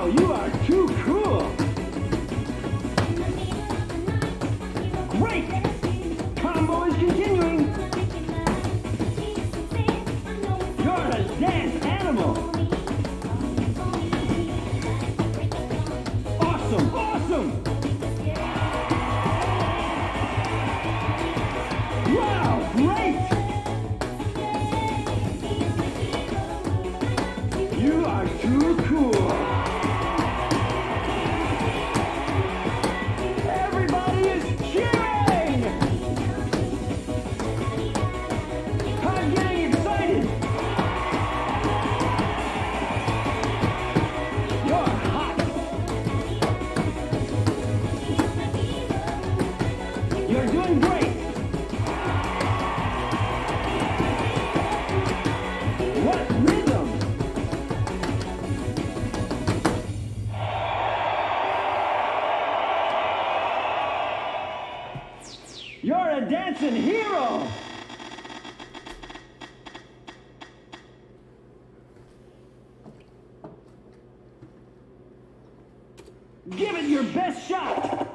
Wow, you are too cool! Great! Combo is continuing! You're a dance animal! Awesome! Awesome! Wow, great! You are too cool! Everybody is cheering! I'm getting excited! You're hot! You're doing great! What rhythm! You're a dancing hero! Give it your best shot!